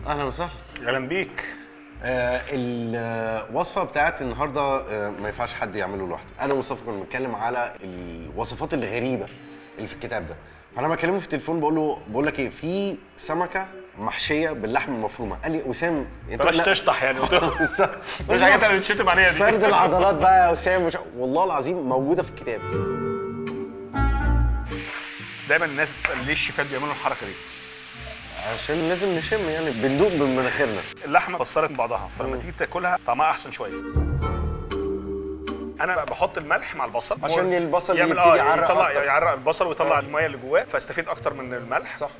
اهلا وسهلا. اهلا بيك. الوصفه بتاعت النهارده ما ينفعش حد يعمله لوحده. انا ومصطفى كنا بنتكلم على الوصفات الغريبه اللي في الكتاب ده، فانا بكلمه في التليفون بقول لك ايه، في سمكه محشيه باللحمه المفرومه. قال لي وسام انت مش تشطح يعني مش حاجات اللي بتشتم عليها دي. فرد العضلات بقى يا وسام والله العظيم موجوده في الكتاب. دايما الناس ليه الشيفات بيعملوا الحركه دي؟ عشان لازم نشم يعني بندوق من مناخيرنا. اللحمه فصلت بعضها، فلما تيجي تاكلها طعمها احسن شويه. انا بحط الملح مع البصل عشان البصل يبتدي يعرق اكتر، يعرق البصل ويطلع الميه اللي جواه، فاستفيد اكتر من الملح. صح.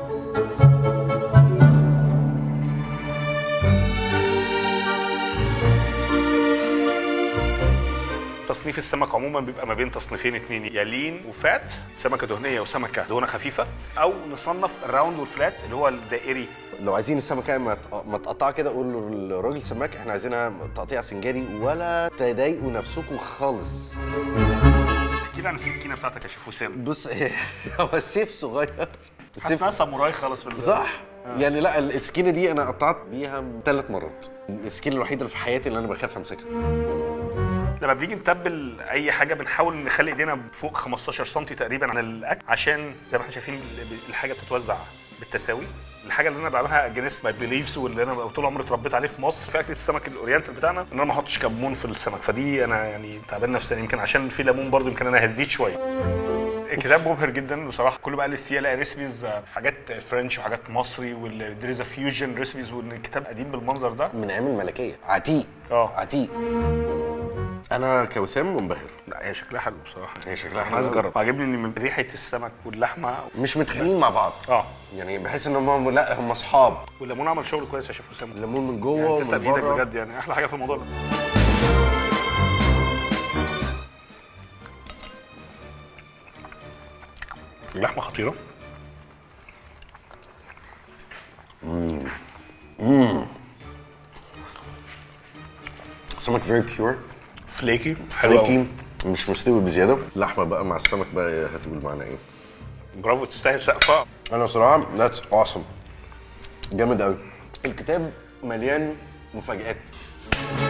تصنيف السمك عموما بيبقى ما بين تصنيفين اتنين، يا لين وفات، سمكه دهنيه وسمكه دهونه خفيفه، او نصنف الراوند والفلات اللي هو الدائري. لو عايزين السمكه ما تقطع كده، قول للراجل سماك احنا عايزينها تقطيع سنجاري، ولا تضايقوا نفسكم خالص. احكي لي عن السكينه بتاعتك يا شيف وسام. بص هو السيف صغير، السيف ساموراي خالص في صح. يعني لا، السكينه دي انا قطعت بيها 3 مرات. السكينه الوحيده اللي في حياتي اللي انا بخاف امسكها. لما بنيجي نتبل اي حاجه بنحاول نخلي ايدينا فوق 15 سم تقريبا عن الاكل، عشان زي ما احنا شايفين الحاجه بتتوزع بالتساوي. الحاجه اللي انا بعملها اجينست ماي بليفز، واللي انا طول عمري اتربيت عليه في مصر في اكل السمك الاورينتال بتاعنا، ان انا ما احطش كمون في السمك. فدي انا يعني تعبان نفسيا، يمكن عشان في ليمون برضو يمكن انا هديت شويه. الكتاب مبهر جدا بصراحه، كله بقى اللي فيه الاقي ريسبيز، حاجات فرنش وحاجات مصري، والدريزا فيوجن ريسبيز، والكتاب قديم بالمنظر ده من ايام الملكيه. عتيق عتيق. انا كوسام منبهر. لا هي شكلها حلو بصراحه، هي شكلها حلو. عايز اجرب. عاجبني ان من ريحه السمك واللحمه مش متخانقين مع بعض. يعني بحس ان هم لا، هم اصحاب. والليمون عمل شغل كويس يا شيف وسام. الليمون من جوه يعني ومن تسلم بره بجد، يعني احلى حاجه في الموضوع ده. اللحمه خطيره. سمك فيري بيور، فليكي مش مستوي بزياده. اللحمه بقى مع السمك بقى هتقول معانا ايه؟ برافو، تستاهل سقفه. انا صراحه ذاتس اوسم، جامد قوي. الكتاب مليان مفاجآت.